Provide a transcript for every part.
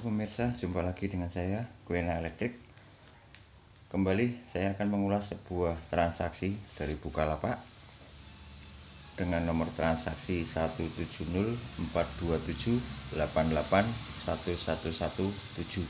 pemirsa, jumpa lagi dengan saya, Guena Elektrik. Kembali saya akan mengulas sebuah transaksi dari Bukalapak dengan nomor transaksi 17042788117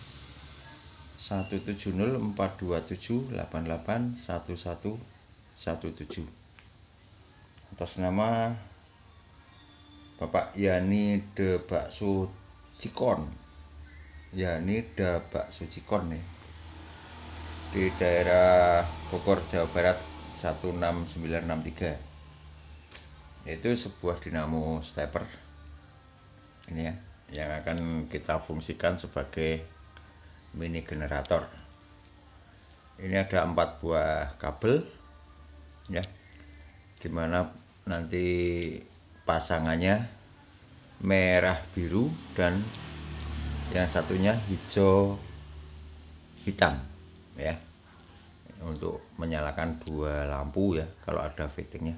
17042788117 atas nama Bapak Yani De Bakso Cikon, Yani De Bakso Cikon nih, di daerah Bogor, Jawa Barat 16963. Itu sebuah dinamo stepper ini ya, yang akan kita fungsikan sebagai mini generator. Ini ada 4 buah kabel ya, dimana nanti pasangannya merah biru dan yang satunya hijau hitam ya, untuk menyalakan 2 lampu ya kalau ada fittingnya.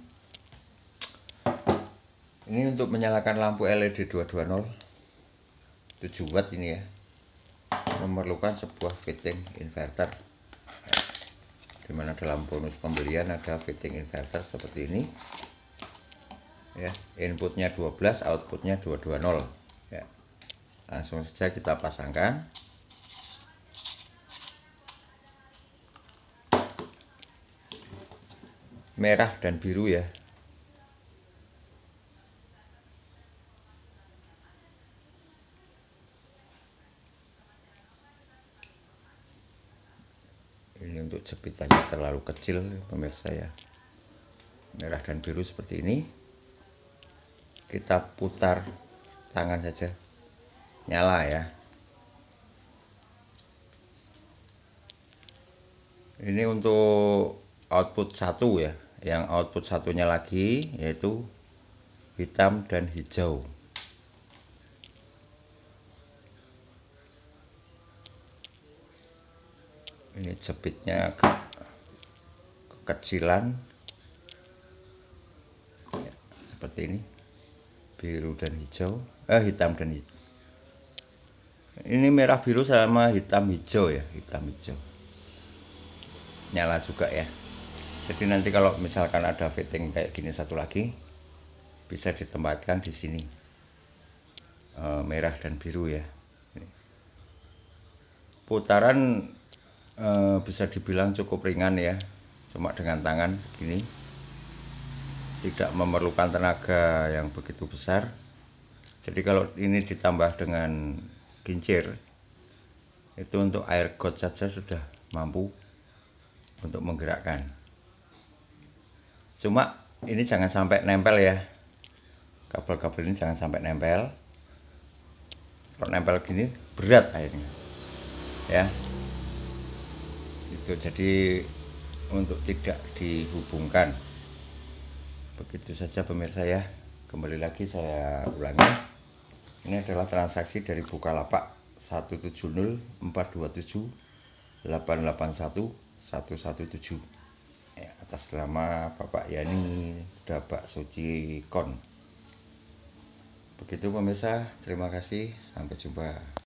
Ini untuk menyalakan lampu LED 220 7 watt ini ya, memerlukan sebuah fitting inverter ya, dimana dalam bonus pembelian ada fitting inverter seperti ini ya, inputnya 12, outputnya 220 ya. Langsung saja kita pasangkan. Merah dan biru ya. Ini untuk jepitannya terlalu kecil pemirsa ya. Merah dan biru seperti ini. Kita putar tangan saja, nyala ya. Ini untuk output 1 ya. Yang output satunya lagi yaitu hitam dan hijau. Ini jepitnya kekecilan ya, seperti ini, biru dan hijau, hitam dan hijau. Ini merah biru sama hitam hijau ya, hitam hijau nyala juga ya. Jadi nanti kalau misalkan ada fitting kayak gini satu lagi, bisa ditempatkan di sini, merah dan biru ya. Putaran bisa dibilang cukup ringan ya, cuma dengan tangan segini, tidak memerlukan tenaga yang begitu besar. Jadi kalau ini ditambah dengan kincir, itu untuk air got saja sudah mampu untuk menggerakkan. Cuma ini jangan sampai nempel ya, kabel-kabel ini jangan sampai nempel. Kalau nempel gini berat airnya ya. Itu jadi untuk tidak dihubungkan. Begitu saja pemirsa ya. Kembali lagi saya ulangi, ini adalah transaksi dari Bukalapak 17042788117 ya, atas nama Bapak Yani De Bakso Cikon. Begitu pemirsa, terima kasih, sampai jumpa.